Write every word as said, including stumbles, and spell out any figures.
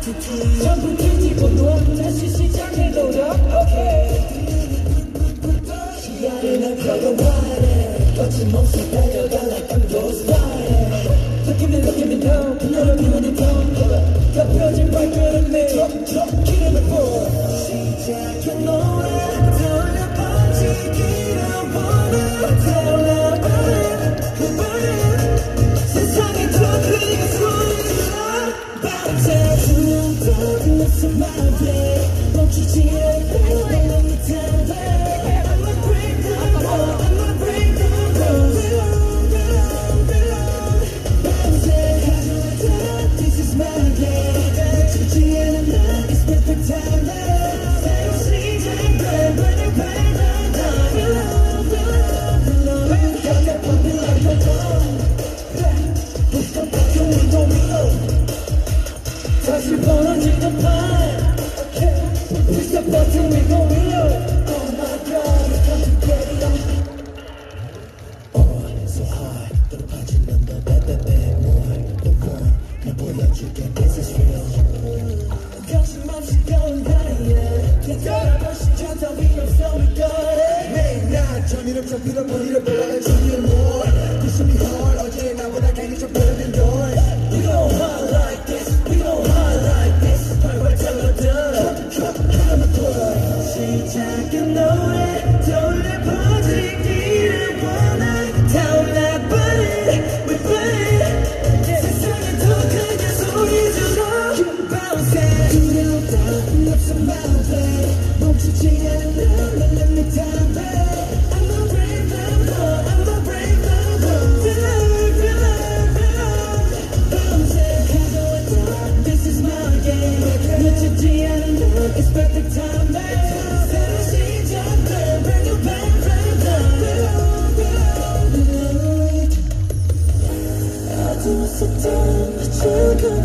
전부 뒤집어 놓아 다시 시작해놓으라. 오케이 시간이 날 걸어와래 거침없이 달려가 like I'm ghost rider. Look at me, look at me now 너를 비우는 톤 덮여진 발걸음에 기름을 부어 시작해 노래 떠올려 번지기를 원해 떠올려 burn burn 세상에 더 크게 소리질러 밤새 수면 떠든 내 맘에 멈추지 않고 Let me tell them I'm gonna break the law I'm gonna break the law Belong, belong, belong 밤새 가져왔다 This is my game 멈추지 않은 나 It's perfect time 새로 시작돼 When you pay the time Belong, belong, belong Got that puppy like a dog Push the button window window 다시 벌어지는 판 Push the button we go real Oh my god it's complicated Oh so hard 높아지는 더 bad bad bad more The one 나 보여줄게 this is real 거침없이 going higher 괜찮아 벌써 저 위로 so we got it 매일 날 전이름 잡히던 머리를 올라갈 준비해 more Push me hard 어제 나보다 괜히 좀 better than yours We gon' hard like this We gon' hard like this 발발 털어둔 시작은 노래 돌려 퍼지기를 원해 타올라 burn we burn 세상에 더 크게 소리 질러 bounce 두려웠던 없어 맘에 멈추지 않는 날 let me tell them I'm gonna break the law I'm gonna break the law belong belong belong 밤새 가져왔던 This is my game 놓치지 않는 날 It's perfect time 새로 시작돼 Brand new bang bang bang belong belong belong 어두웠었던 그